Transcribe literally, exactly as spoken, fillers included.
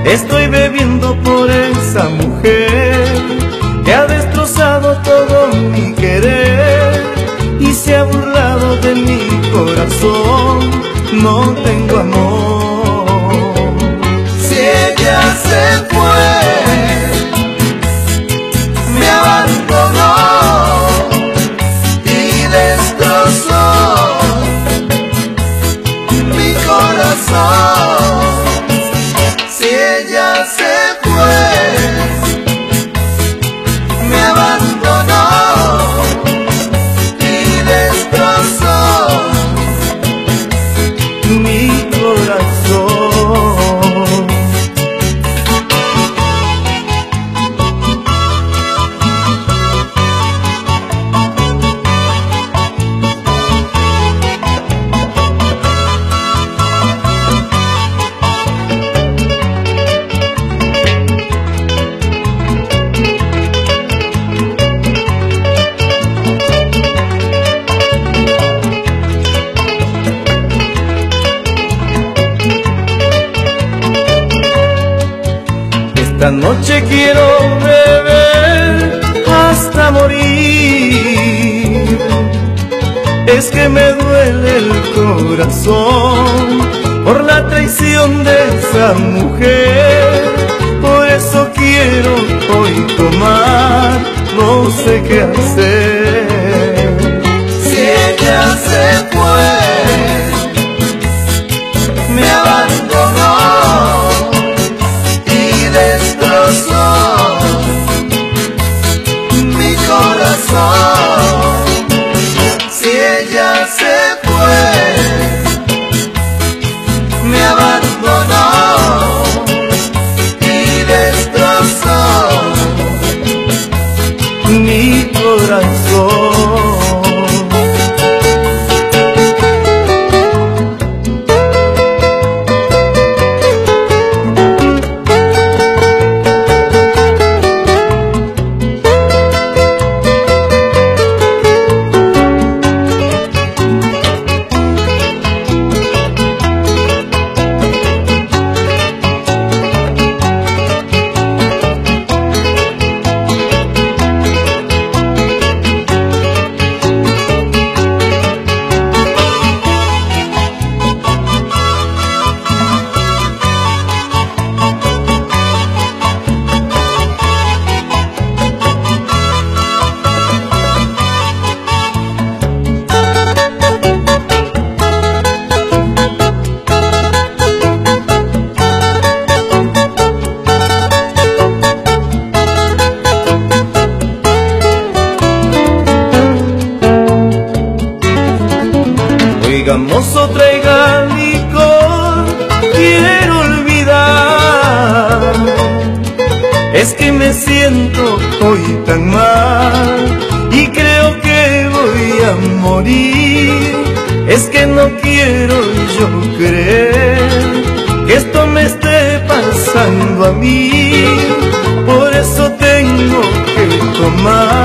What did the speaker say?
Estoy bebiendo por esa mujer que ha destrozado todo mi querer y se ha burlado de mi corazón. No tengo amor. Si ella se fue, me abandonó y destrozó mi corazón. Si ella se fue, me abandonó y destrozó mi corazón. Esta noche quiero beber hasta morir. Es que me duele el corazón por la traición de esa mujer. Por eso quiero hoy tomar, no sé qué hacer. Si ella se fue, me abandonó y destrozó mi corazón. Si ella se fue, me abandonó y destrozó mi corazón. Oiga, mozo, traiga licor, quiero olvidar. Es que me siento hoy tan mal y creo que voy a morir. Es que no quiero yo creer que esto me esté pasando a mí. Por eso tengo que tomar